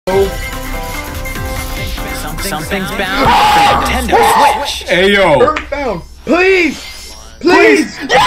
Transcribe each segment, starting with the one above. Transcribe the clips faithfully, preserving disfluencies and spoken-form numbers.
Something's bound for Nintendo Switch. Hey yo. Earthbound. Please. Please. Please. Yes.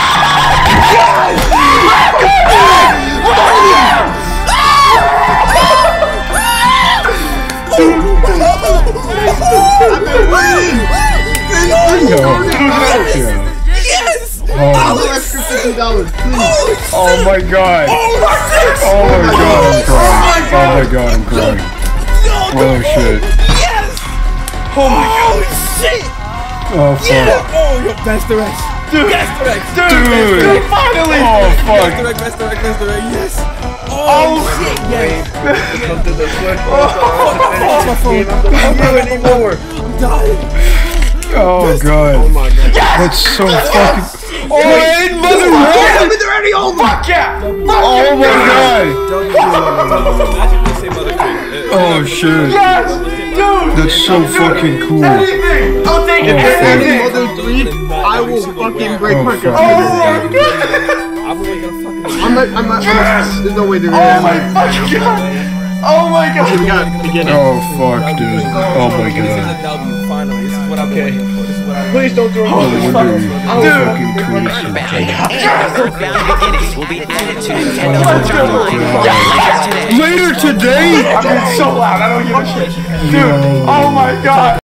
Yes. Oh. Oh, extra fifty dollars, please. Oh my god. Oh my god, I'm crying. Oh my god, I'm crying. Oh shit. Yes. Oh my god. Shit. Oh fuck. Yeah. Oh, yo, that's the rest. Dude. That's the rest. Dude. Dude. Finally. Oh fuck. That's the rest. That's the rest. That's the rest. Yes. Oh, oh shit. Yes. Come to the switch. Oh my phone. I'm not anymore. I'm dying. Oh god. Oh my god. Yes. That's so fucking. Oh, I ate Mother Red! Mother Red! Oh fuck yeah! Oh my god! Oh shit! Yes, dude! That's so fucking cool. Anything! I'll take it. Oh, Anything! Mother three, I will fucking break oh, my computer. Oh my god! I'm not. I'm not. There's no way they're gonna. Oh my fucking god! Oh my god! We got beginning. Oh fuck, dude! Oh my god! Finally, this is what I've been waiting for. This is what I've been. Please don't throw Oh, me. dude! Fucking cool. Earthbound beginnings will be added to Nintendo Switch Online Later today? I'm getting so loud. I don't give a shit. Dude, oh my god.